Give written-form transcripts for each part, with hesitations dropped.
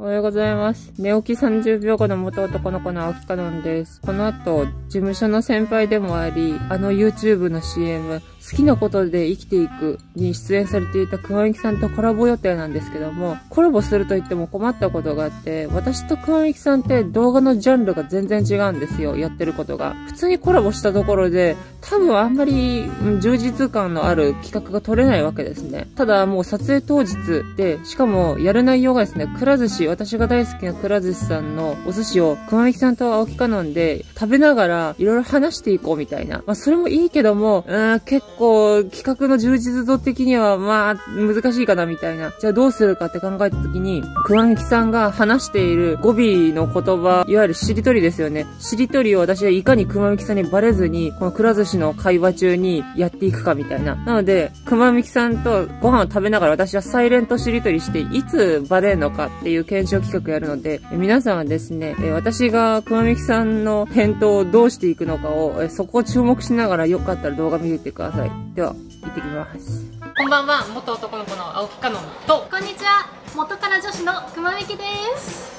おはようございます。寝起き30秒後の元男の子の青木かのんです。この後、事務所の先輩でもあり、YouTube の CM、好きなことで生きていくに出演されていた熊みきさんとコラボ予定なんですけども、コラボすると言っても困ったことがあって、私と熊みきさんって動画のジャンルが全然違うんですよ、やってることが。普通にコラボしたところで、多分あんまり充実感のある企画が撮れないわけですね。ただもう撮影当日で、しかもやる内容がですね、くら寿司、私が大好きなくら寿司さんのお寿司を熊みきさんと青木かのんで食べながらいろいろ話していこうみたいな。まあそれもいいけども、結構企画の充実度的にはまあ難しいかなみたいな。じゃあどうするかって考えた時に、熊みきさんが話している語尾の言葉、いわゆるしりとりですよね。しりとりを私はいかに熊みきさんにバレずに、このくら寿司の会話中にやっていくかみたいな。なので、熊みきさんとご飯を食べながら私はサイレントしりとりして、いつバレるのかっていう検証企画やるので、皆さんはですね、私が熊みきさんの返答をどうしていくのかを、そこを注目しながらよかったら動画見ていってください。では、行ってきます。 こんばんは、元男の子の青木かのんと、 こんにちは、元から女子の熊みきです。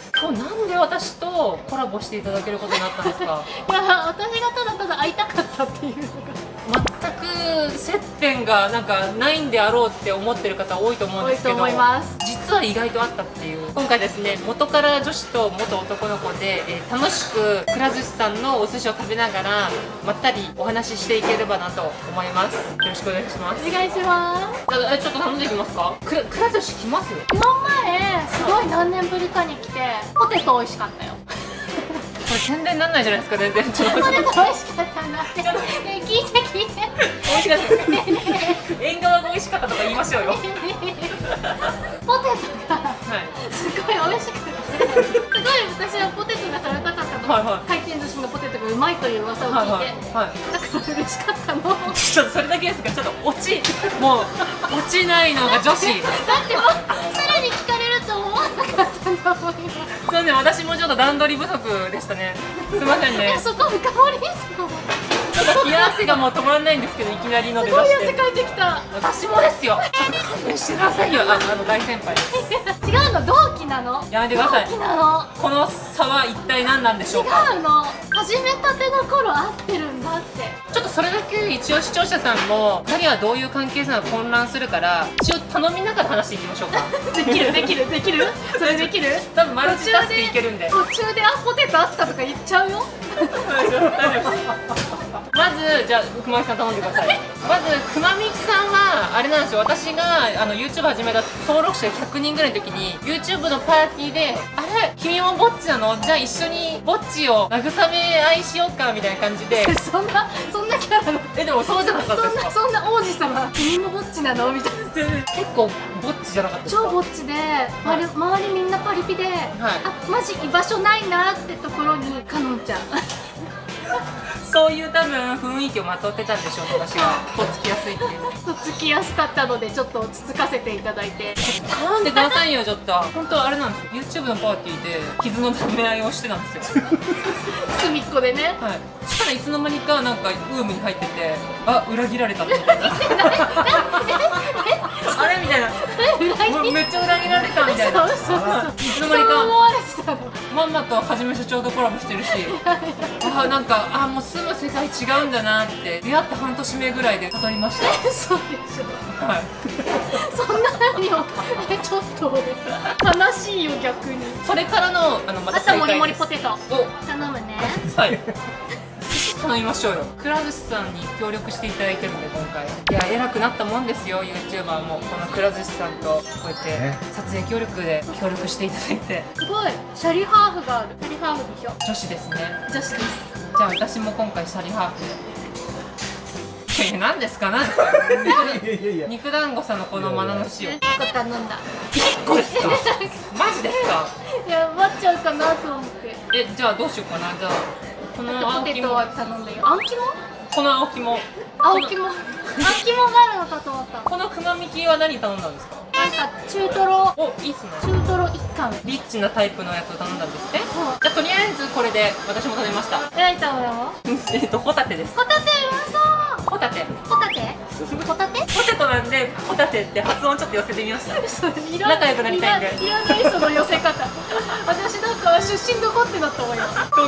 今日なんで私とコラボしていただけることになったんですか？ いや、私がただただ会いたかったっていうのが全く接点がなんかないんであろうって思ってる方多いと思うんですけど、 多いと思います。 実は意外とあったっていう。今回ですね、元から女子と元男の子で、楽しくくら寿司さんのお寿司を食べながらまったりお話ししていければなと思います。よろしくお願いします。 お願いします。 ちょっと頼んでいきますか？くら寿司来ます？ 今前すごい何年ぶりかに来てポテト美味しかったよ。 これ宣伝にならないじゃないですか。全然ちょっとポテト美味しかったんだって。ねえ、聞いて聞いて。 美味しかった縁側が美味しかったとか言いましょうよ。 ポテトがすごい美味しくて、すごい私はポテトが食べたかったの。回転寿司のポテトがうまいという噂を聞いて、だから嬉しかったの。 ちょっとそれだけですが、ちょっと落ちないのが女子。 だってもうさらに聞かれると思わなかったと思います。 そうね、私もちょっと段取り不足でしたね。すみませんね。 そこ深掘りですよ。 ちょっと冷や汗がもう止まらないんですけど、いきなりの出だして。 すごい汗かいてきた。 私もですよ。ちょっと勘弁してくださいよ。大先輩です。 違うの、同期なの。 やめてください。 同期なの。 この差は一体何なんでしょうか。 違うの。始めたての頃会ってるんだって。 ちょっとそれだけ一応視聴者さんも2人はどういう関係性なのか混乱するから、一応頼みながら話していきましょうか。 できるできるできる。それできる。 多分マルチタスクいけるんで。 途中でポテトあったとか言っちゃうよ。 まずじゃあ熊みきさん頼んでください。まず熊みきさんはあれなんですよ。私がYouTube 始めた登録者100人ぐらいの時に YouTube のパーティーで「あれ君もぼっちなの？じゃあ一緒にぼっちを慰め合いしようか」みたいな感じで。 そんなキャラの。 でもそうじゃなかったですか？ そんな王子様君もぼっちなのみたいな。 結構ぼっちじゃなかったですか？ 超ぼっちで周りみんなパリピで、あ、マジ居場所ないなってところにかのんちゃん。 そういう多分雰囲気をまとってたんでしょう。私がとっつきやすいっていう。 とっつきやすかったのでちょっとつつかせていただいて。 頼んでくださいよ。ちょっと本当あれなんですよ。 YouTube のパーティーで傷の舐め合いをしてたんですよ。 隅っこでね。 はい。そしたらいつの間にかなんかウームに入ってて、あ、裏切られたみたいな。あれみたいな。めっちゃ裏切られたみたいな。いつの間にかまんまとはじめ社長とコラボしてるし、なんかもう住む世界違うんだなって出会って半年目ぐらいで悟りました。 そうでしょ。 はい。 そんなにもちょっと悲しいよ逆に。 それからのまた再会です。 もりもりポテトお頼むね。 はい。頼みましょうよ。くら寿司さんに協力していただいてるんで今回。いや偉くなったもんですよ。 YouTuber もこのくら寿司さんとこうやって撮影協力していただいて。 すごいシャリハーフがある。シャリハーフでしょ。 女子ですね。 女子です。 じゃあ私も今回シャリハーフで。何ですか何ですか。肉団子さんのこのマナの塩 1個頼んだ。 1個ですか？マジですか？ いや待っちゃうかなと思って。 じゃあどうしようかな。じゃあこのポテトは頼んだよ。あん肝？ この青肝があるのかと思った。 この熊みきは何頼んだんですか？ なんか中トロ。 お、いいっすね。 中トロ1貫。 リッチなタイプのやつを頼んだんですね。じゃあとりあえずこれで私も食べました。 何頼んだの？ ホタテです。 ホタテうまそう。 ホタテ。 ホタテ？ ホタテ？ ポテトなんでホタテって発音ちょっと寄せてみました。仲良くなりたいんで。 いらないその寄せ方。私なんか出身どこってなったわよ。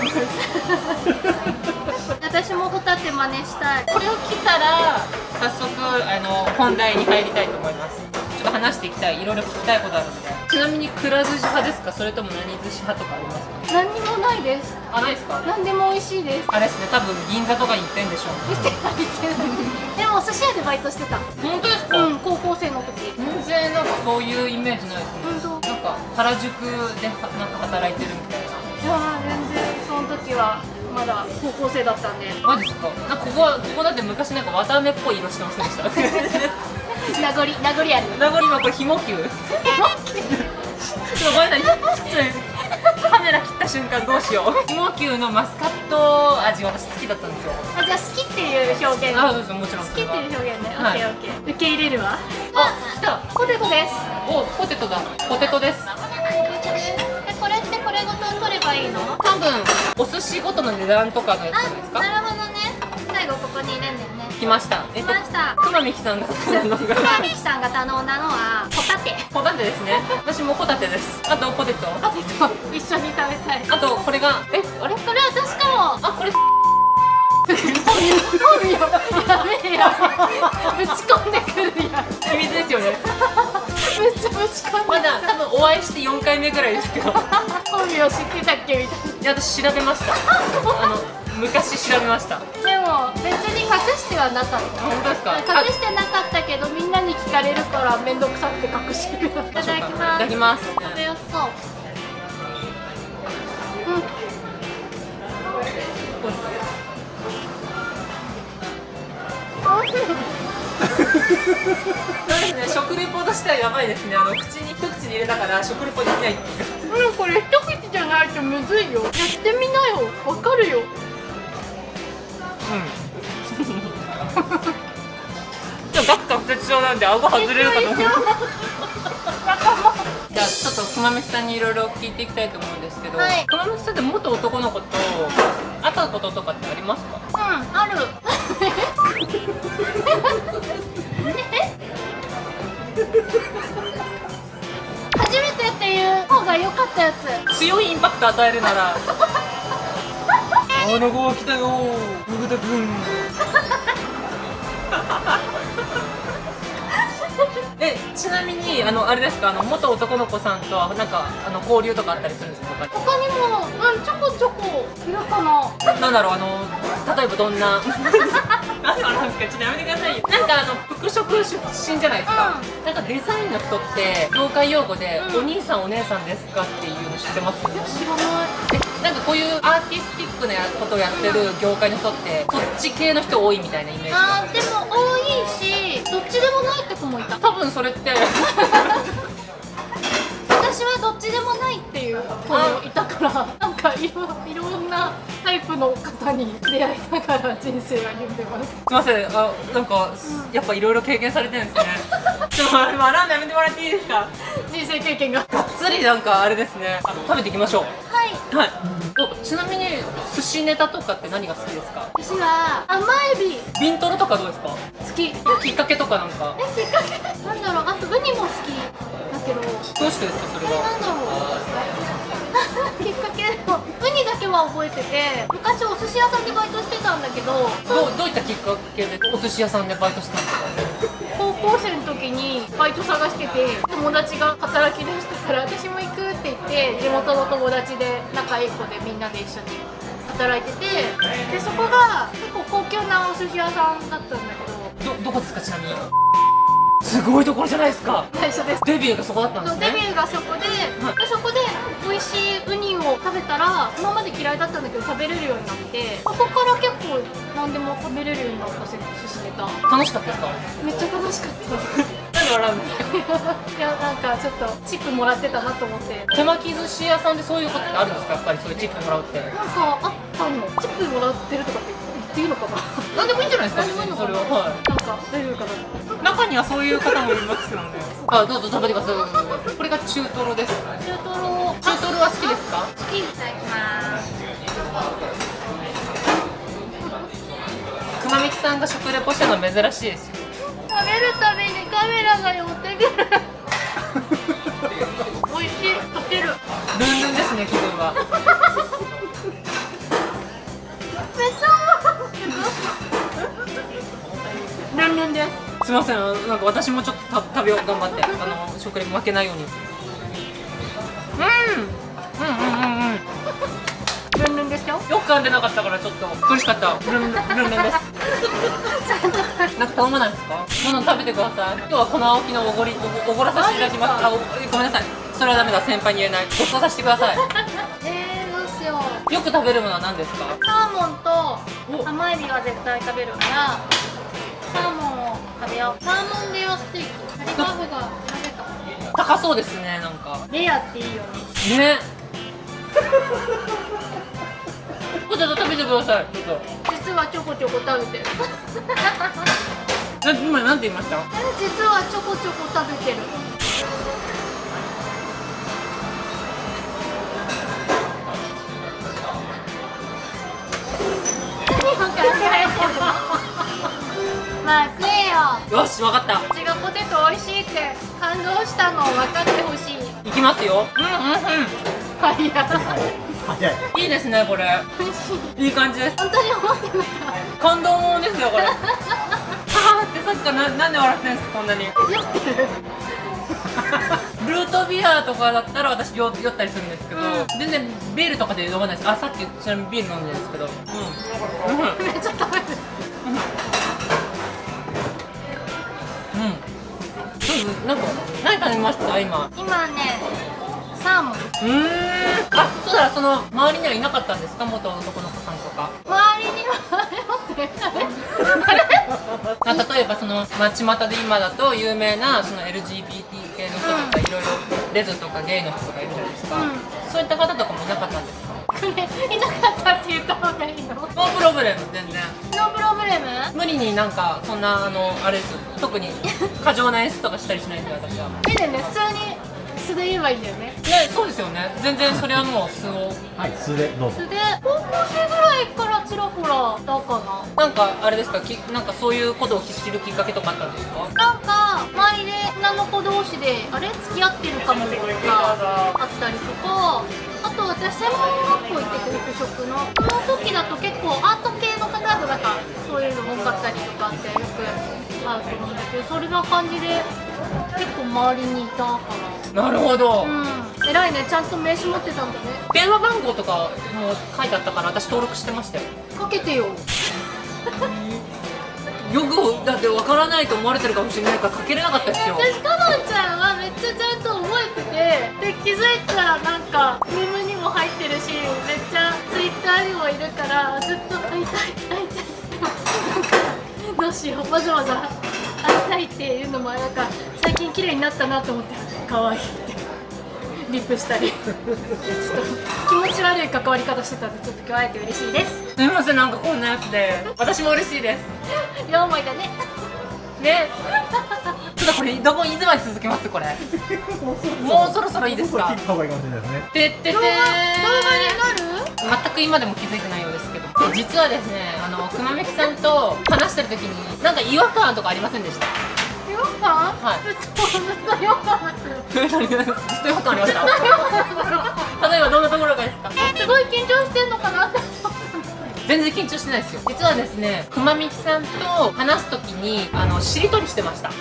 私もホタテ真似したい。 これを切ったら早速本題に入りたいと思います。ちょっと話していきたい、いろいろ聞きたいことあるので。ちなみにくら寿司派ですか、それとも何寿司派とかありますか？ 何にもないです。 あ、ないですか？ 何でも美味しいです。 あれですね、多分銀座とかに行ってんでしょうね。 でもお寿司屋でバイトしてた。 本当ですか？ うん、高校生の時。 全然なんかそういうイメージないですね。 本当。 なんか原宿でなんか働いてるみたいな。 いや全然その時はまだ高校生だったんで。 マジですか？なんかここだって昔なんか綿あめっぽい色してませんでした？ 名残ある。 名残はこれひもきゅう。ちょっとごめんなさい。カメラ切った瞬間どうしよう。ひもきゅうのマスカット味私好きだったんですよ。 あ、じゃあ好きっていう表現。 あ、そうです、もちろん。 好きっていう表現ね。オはいッケーオッケー。受け入れるわ。 あ、来た。 ポテトです。 お、ポテトだ。ポテトです。 これってこれごと取ればいいの？ 多分お寿司ごとの値段とかのやつじゃないですか。 なるほどね。最後ここに入れんだよね。 来ました。 来ました。 くまみきさんが頼んだのが川口さんが頼んだのはホタテ。 ホタテですね。私もホタテです。あとポテト。 ポテト一緒に食べたい。 あとこれがあれ？ これ私かも。 あ、これやべえや。ぶち込んでくるやん。 秘密ですよね。 めっちゃぶち込んで。 まだ多分お会いして4回目ぐらいですけど。 本名知ってたっけみたいな。 いや、私調べました。昔調べました。 でも別に隠してはなかった。 本当ですか？ 隠してなかったけどみんなに聞かれるから面倒くさくて隠してる。いただきます。 いただきます。 食べやすそう。うん。 そうですね、食レポとしてはやばいですね。口に一口に入れたから食レポできないっていう。 これ一口じゃないとむずいよ。やってみなよ。わかるよ。 ちょっとガクガク絶症なんで顎外れるかと思う。じゃあちょっとくまみきさんにいろいろ聞いていきたいと思うんですけど、くまみきさんって元男の子と会ったこととかってありますか？ ある。初めてっていう方が良かったやつ。 強いインパクト与えるならあの子来たよふぐたくん。ちなみにあれですか、元男の子さんとはなんか交流とかあったりするんですか？ 他にもちょこちょこいるかな。 なんだろう、例えばどんななんなんですか、ちょっとやめてくださいよ。なんか服飾出身じゃないですか、なんかデザインの人って業界用語で、お兄さんお姉さんですかっていうの知ってます？ 知らない。 なんかこういうアーティスティックなことをやってる業界の人ってそっち系の人多いみたいなイメージ。 でも多いし、どっちでもないって子もいた。 多分それって私はどっちでもないっていう子もいたから、なんかいろんなタイプの方に出会いながら人生が歩んでます。 すいません、なんか、やっぱいろいろ経験されてるんですね。ちょっと笑うのやめてもらっていいですか？ 人生経験ががっつりなんかあれですね。食べていきましょう。 はいはい。ちなみに寿司ネタとかって何が好きですか？ 私は甘エビビントロとかどうですか？ 好き。 きっかけとかなんか。 きっかけなんだろう、あとウニも好きだけど。 どうしてですかそれは？ なんだろうきっかけウニだけは覚えてて、昔お寿司屋さんでバイトしてたんだけど、 どういったきっかけでお寿司屋さんでバイトしたんですか？ 高校生の時にバイト探してて、友達が働き出したから私も行くって言って、地元の友達で仲いい子でみんなで一緒に働いてて、でそこが結構高級なお寿司屋さんだったんだけど。 どこですかちなみに？すごいところじゃないですか。 最初です。 デビューがそこだったんですね。 デビューがそこで、そこで美味しいウニを食べたら、今まで嫌いだったんだけど食べれるようになって、そこから結構何でも食べれるようになった寿司ネタ。 楽しかったですか？ めっちゃ楽しかった何笑うんですか？ いや、なんかちょっとチップもらってたなと思って。 手巻き寿司屋さんでそういうことってあるんですか？やっぱりそういうチップもらうって。 なんかあったの。チップもらってるとかって言っていいのかな。 なんでもいいんじゃないですか別にそれは。はい。 なんか大丈夫かな。 中にはそういう方もいますよね。どうぞ食べてください。これが中トロです。 中トロは好きですか？ 好き。いただきます。 くまみきさんが食レポしたの珍しいですよ。 食べるたびにカメラが寄ってくる。美味しい。溶ける。 ルンルンですね、気分は。 めっちゃルンルンです。 すみません、なんか私もちょっと食べよう、頑張って、食レポ負けないように。 ルンルンですよ。 よく噛んでなかったからちょっと苦しかった。ルンルンです。なんか頼まないですか？どんどん食べてください。今日はこの青木のおごらさせていただきます。ごめんなさい。それはダメだ、先輩に言えない。ごちそうさせてください。 どうしよう。 よく食べるものは何ですか？ サーモンと甘エビは絶対食べるから、サーモンを食べよう。サーモンレアステーキ。カリバフが調べた。 高そうですね、なんか。 レアっていいよね。 ね。ポテト食べてください。ちょっと。 実はちょこちょこ食べてる。 今なんて言いました？ 実はちょこちょこ食べてる。まあ食えよ。 よし、わかった。 うちがポテト美味しいって感動したのを分かってほしい。 いきますよ。 はいや。 いいですね、これ。 美味しい。 いい感じです。 本当に思ってない。 感動もんですよ、これ。はぁってさっきからなんで笑ってんすか、こんなに。ルートビアとかだったら私酔ったりするんですけど、全然ビールとかで飲まないです。あ、さっきちなみにビール飲んでるんですけど。 めっちゃ食べてる。 なんか何食べました今？ 今ね、サーモン。 あ、そうだ、その周りにはいなかったんですか、元男の子さんとか。 周りには例えばその巷で今だと有名なその LGBT 系の人とかいろいろレズとかゲイの人とかいるじゃないですか、そういった方とかもいなかったんですか？ いなかったって言った方がいいの？ノノープロブレム、全然ープロブレム？ 無理になんかそんなあれです、特に過剰な演出とかしたりしないんで私は。 いいね、普通に素で言えばいいんだよね。 ね、そうですよね、全然それはもう素を。 はい、素でどうぞ。 素で高校生ぐらいからちらほらだかな。 なんかあれですか、なんかそういうことを知るきっかけとかあったんですか？ なんか周りで女の子同士であれ付き合ってるかもとかあったりとか、あと私専門学校行ってて服飾のその時だと結構アート系の方だとなんかそういうの多かったりとかってよくあると思うんだけど、それな感じで結構周りにいたかな。 なるほど、 偉いね、ちゃんと名刺持ってたんだね。 電話番号とかも書いてあったから私登録してましたよ。 かけてよ。 よくだって分からないと思われてるかもしれないからかけれなかったですよ。 私かのんちゃんはめっちゃちゃんと覚えてて、で気づいたらなんかメムにも入ってるし、めっちゃツイッターにもいるからずっと会いたい会いたいってどうしよう、わざわざ会いたいっていうのもなんか最近綺麗になったなと思って、可愛いってリップしたりちょっと気持ち悪い関わり方してたんで、ちょっと今日会えて嬉しいです。 すみません、なんかこんなやつで私も嬉しいです両思いだね。 ね。ちょっとこれどこいつまで続けますこれもうそろそろいいですか？ 切った方がいいかもしれないですね。 てっててー、 動画になる？ 全く今でも気づいてないようですけど、実はですね、熊めきさんと話してる時になんか違和感とかありませんでした？ 違和感？ はい。 ずっと違和感ある。 ずっと違和感ありました例えばどんなところがですか？ すごい緊張してんのかなって思った。 全然緊張してないですよ。実はですね、熊みきさんと話すときにしりとりしてました。 い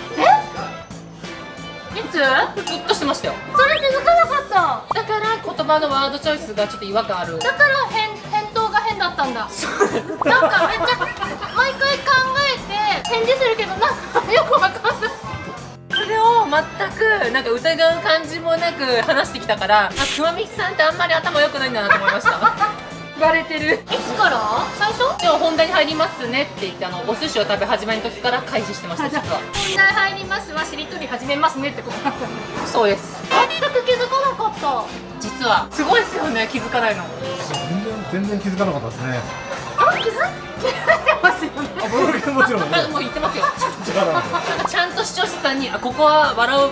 つ？ ずっとしてましたよ。 それ気づかなかった。 だから言葉のワードチョイスがちょっと違和感ある。 だから返答が変だったんだ。なんかめっちゃ毎回考えて返事するけどなんかよくわかんない。 それを全くなんか疑う感じもなく話してきたから、熊みきさんってあんまり頭良くないんだなと思いましたバレてる。 いつから？最初？ でも本題に入りますねって言ってお寿司を食べ始めの時から開始してました。実は本題入りますはしりとり始めますねってことだったの。 そうです。 全く気づかなかった。 実はすごいですよね、気づかないの。 全然気づかなかったですね。 気づいてますよね。 もちろんね。 もう言ってますよ力ちゃんと視聴者さんにここは笑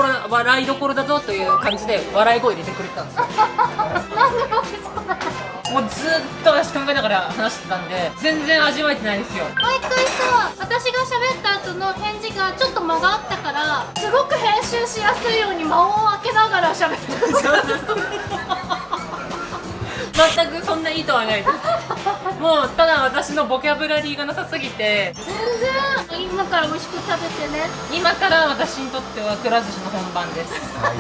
いどころだぞという感じで笑い声入れてくれたんですよなんでも気づかなかった。 もうずっと私考えながら話してたんで全然味わえてないですよ。 毎回さ、私が喋った後の返事がちょっと間があったからすごく編集しやすいように間を空けながら喋ってる。 全くそんな意図はないです。もうただ私のボキャブラリーがなさすぎて、 全然今から美味しく食べてね。 今から私にとってはくら寿司の本番です。はい、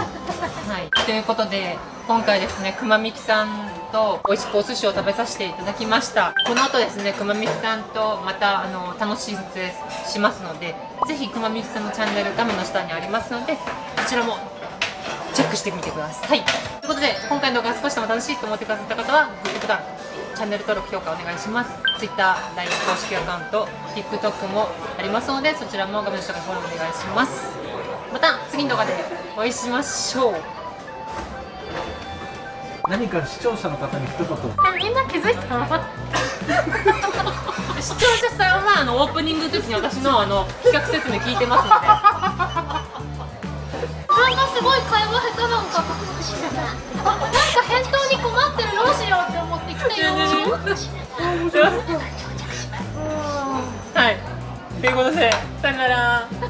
ということで今回ですね、くまみきさんと美味しくお寿司を食べさせていただきました。この後ですね、くまみきさんとまた楽しい撮影しますので、ぜひくまみきさんのチャンネル画面の下にありますので、こちらもチェックしてみてください。ということで今回の動画が少しでも楽しいと思ってくださった方はグッドボタン、チャンネル登録、評価お願いします。 Twitter、LINE 公式アカウント、TikTok もありますので、そちらも画面の下からフォローお願いします。また次の動画でお会いしましょう。 何か視聴者の方に一言。 みんな気づいた？ 視聴者さんはオープニングの時に私の企画説明聞いてますので自分がすごい会話下手なのかもしれない。なんか返答に困ってる、どうしようって思ってきたよ。 はい、ということでさよなら。